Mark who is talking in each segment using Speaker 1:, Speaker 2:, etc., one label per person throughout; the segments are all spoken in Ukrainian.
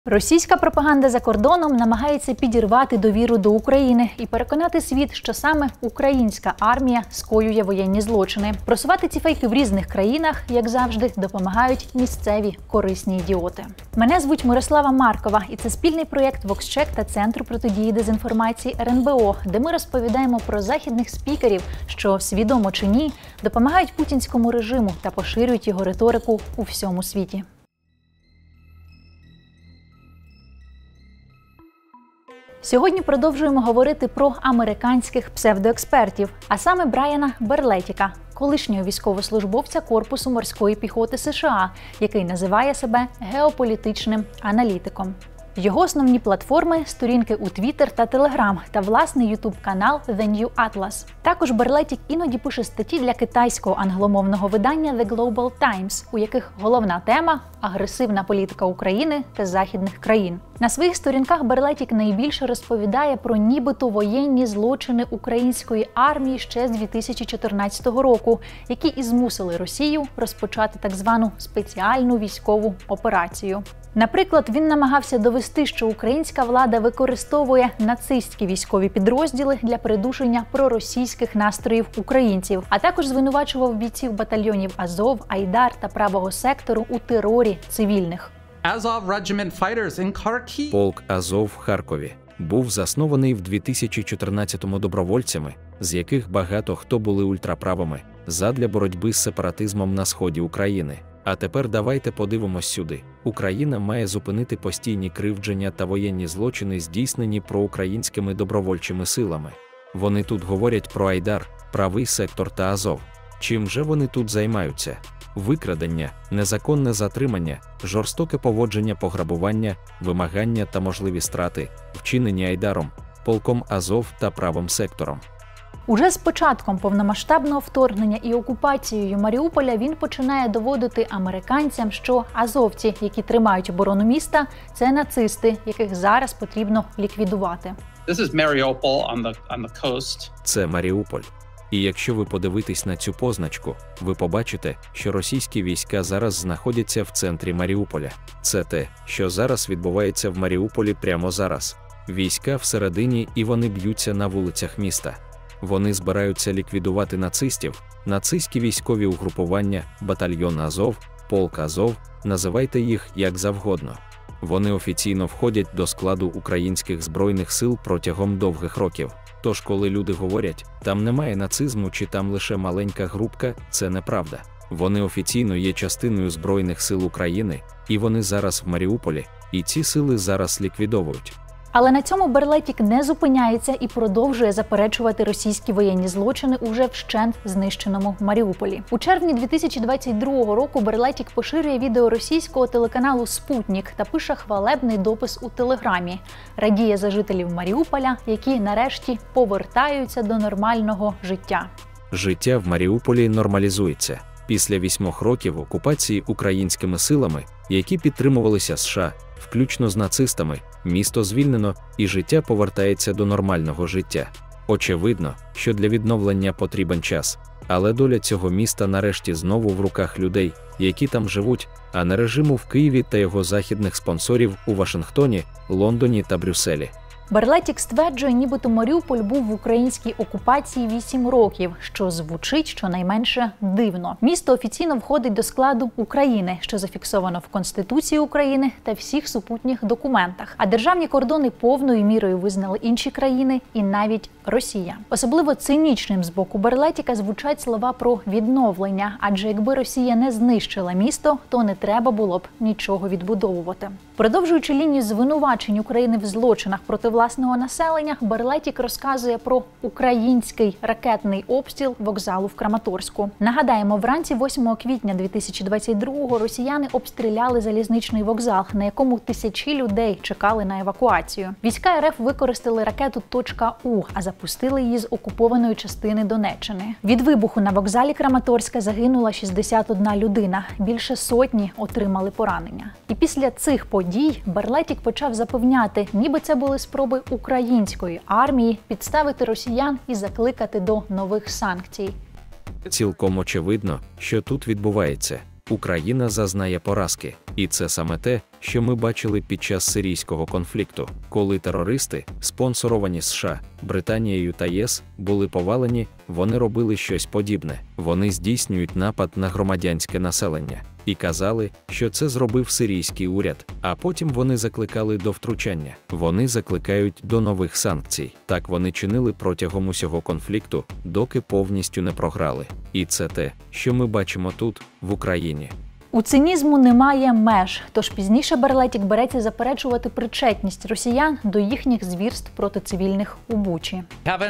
Speaker 1: Російська пропаганда за кордоном намагається підірвати довіру до України і переконати світ, що саме українська армія скоює воєнні злочини. Просувати ці фейки в різних країнах, як завжди, допомагають місцеві корисні ідіоти. Мене звуть Мирослава Маркова, і це спільний проєкт VoxCheck та Центру протидії дезінформації РНБО, де ми розповідаємо про західних спікерів, що, свідомо чи ні, допомагають путінському режиму та поширюють його риторику у всьому світі. Сьогодні продовжуємо говорити про американських псевдоекспертів, а саме Брайана Берлетіка, колишнього військовослужбовця Корпусу морської піхоти США, який називає себе геополітичним аналітиком. Його основні платформи – сторінки у Twitter та Telegram та власний YouTube-канал The New Atlas. Також Берлетік іноді пише статті для китайського англомовного видання The Global Times, у яких головна тема – агресивна політика України та західних країн. На своїх сторінках Берлетік найбільше розповідає про нібито воєнні злочини української армії ще з 2014 року, які і змусили Росію розпочати так звану спеціальну військову операцію. Наприклад, він намагався довести, що українська влада використовує нацистські військові підрозділи для придушення проросійських настроїв українців, а також звинувачував бійців батальйонів Азов, Айдар та Правого сектору у терорі цивільних.
Speaker 2: Полк Азов в Харкові був заснований в 2014-му добровольцями, з яких багато хто були ультраправими, задля боротьби з сепаратизмом на сході України. А тепер давайте подивимось сюди. Україна має зупинити постійні кривдження та воєнні злочини, здійснені проукраїнськими добровольчими силами. Вони тут говорять про Айдар, Правий сектор та Азов. Чим же вони тут займаються? Викрадення, незаконне затримання, жорстоке поводження, пограбування, вимагання та можливі страти, вчинені Айдаром, полком Азов та Правим сектором.
Speaker 1: Уже з початком повномасштабного вторгнення і окупацією Маріуполя він починає доводити американцям, що азовці, які тримають оборону міста, це нацисти, яких зараз потрібно ліквідувати.
Speaker 2: Це Маріуполь. І якщо ви подивитесь на цю позначку, ви побачите, що російські війська зараз знаходяться в центрі Маріуполя. Це те, що зараз відбувається в Маріуполі прямо зараз. Війська всередині, і вони б'ються на вулицях міста. Вони збираються ліквідувати нацистів, нацистські військові угрупування, батальйон Азов, полк Азов, називайте їх як завгодно. Вони офіційно входять до складу українських збройних сил протягом довгих років. Тож, коли люди говорять, там немає нацизму чи там лише маленька групка, це неправда. Вони офіційно є частиною Збройних сил України, і вони зараз в Маріуполі, і ці сили зараз ліквідовують.
Speaker 1: Але на цьому Берлетік не зупиняється і продовжує заперечувати російські воєнні злочини уже вщент знищеному Маріуполі. У червні 2022 року Берлетік поширює відео російського телеканалу «Спутник» та пише хвалебний допис у Телеграмі. Радіє за жителів Маріуполя, які нарешті повертаються до нормального життя.
Speaker 2: Життя в Маріуполі нормалізується. Після 8 років окупації українськими силами, які підтримувалися США, включно з нацистами, місто звільнено і життя повертається до нормального життя. Очевидно, що для відновлення потрібен час, але доля цього міста нарешті знову в руках людей, які там живуть, а не режиму в Києві та його західних спонсорів у Вашингтоні, Лондоні та Брюсселі.
Speaker 1: Берлетік стверджує, нібито Маріуполь був в українській окупації 8 років, що звучить щонайменше дивно. Місто офіційно входить до складу України, що зафіксовано в Конституції України та всіх супутніх документах. А державні кордони повною мірою визнали інші країни і навіть Росія. Особливо цинічним з боку Берлетіка звучать слова про відновлення, адже якби Росія не знищила місто, то не треба було б нічого відбудовувати. Продовжуючи лінію звинувачень України в злочинах проти власного населення, Берлетік розказує про український ракетний обстріл вокзалу в Краматорську. Нагадаємо, вранці 8 квітня 2022-го росіяни обстріляли залізничний вокзал, на якому тисячі людей чекали на евакуацію. Війська РФ використали ракету «У», а запустили її з окупованої частини Донеччини. Від вибуху на вокзалі Краматорська загинула 61 людина, більше сотні отримали поранення. І після цих подій Берлетік почав запевняти, ніби це були спроби української армії підставити росіян і закликати до нових санкцій.
Speaker 2: Цілком очевидно, що тут відбувається. Україна зазнає поразки. І це саме те, що ми бачили під час сирійського конфлікту, коли терористи, спонсоровані США, Британією та ЄС, були повалені, вони робили щось подібне. Вони здійснюють напад на громадянське населення. І казали, що це зробив сирійський уряд, а потім вони закликали до втручання. Вони закликають до нових санкцій. Так вони чинили протягом усього конфлікту, доки повністю не програли. І це те, що ми бачимо тут, в Україні.
Speaker 1: У цинізму немає меж, тож пізніше Берлетік береться заперечувати причетність росіян до їхніх звірств проти цивільних у Бучі.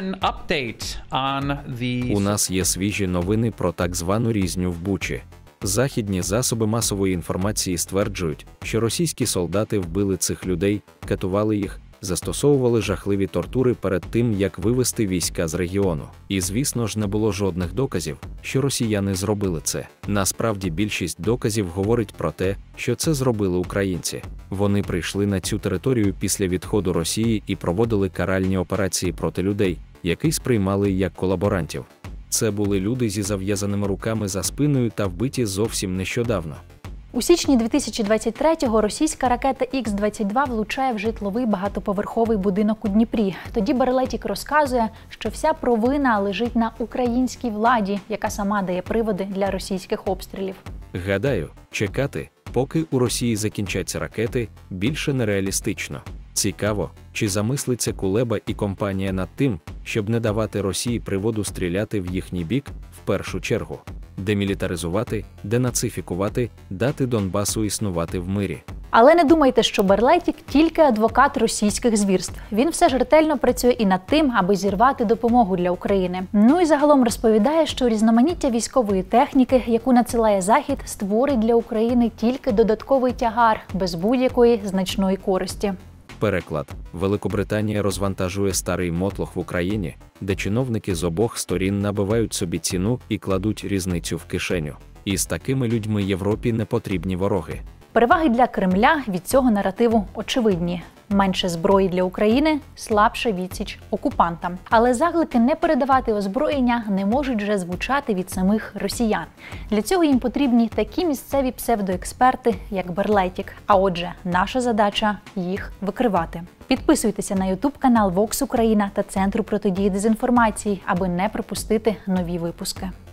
Speaker 2: У нас є свіжі новини про так звану різню в Бучі. Західні засоби масової інформації стверджують, що російські солдати вбили цих людей, катували їх, застосовували жахливі тортури перед тим, як вивести війська з регіону. І, звісно ж, не було жодних доказів, що росіяни зробили це. Насправді, більшість доказів говорить про те, що це зробили українці. Вони прийшли на цю територію після відходу Росії і проводили каральні операції проти людей, яких сприймали як колаборантів. Це були люди зі зав'язаними руками за спиною та вбиті зовсім нещодавно.
Speaker 1: У січні 2023-го російська ракета Х-22 влучає в житловий багатоповерховий будинок у Дніпрі. Тоді Берлетік розказує, що вся провина лежить на українській владі, яка сама дає приводи для російських обстрілів.
Speaker 2: Гадаю, чекати, поки у Росії закінчаться ракети, більше нереалістично. Цікаво, чи замислиться Кулеба і компанія над тим, щоб не давати Росії приводу стріляти в їхній бік в першу чергу. Демілітаризувати, денацифікувати, дати Донбасу існувати в мирі.
Speaker 1: Але не думайте, що Берлетік тільки адвокат російських звірств. Він все ж ретельно працює і над тим, аби зірвати допомогу для України. Ну і загалом розповідає, що різноманіття військової техніки, яку надсилає Захід, створить для України тільки додатковий тягар, без будь-якої значної користі.
Speaker 2: Переклад. Великобританія розвантажує старий мотлох в Україні, де чиновники з обох сторін набивають собі ціну і кладуть різницю в кишеню. І з такими людьми Європі не потрібні вороги.
Speaker 1: Переваги для Кремля від цього наративу очевидні. Менше зброї для України, слабша відсіч окупантам. Але заклики не передавати озброєння не можуть вже звучати від самих росіян. Для цього їм потрібні такі місцеві псевдоексперти, як Берлетік. А отже, наша задача – їх викривати. Підписуйтеся на YouTube-канал Vox Україна та Центру протидії дезінформації, аби не пропустити нові випуски.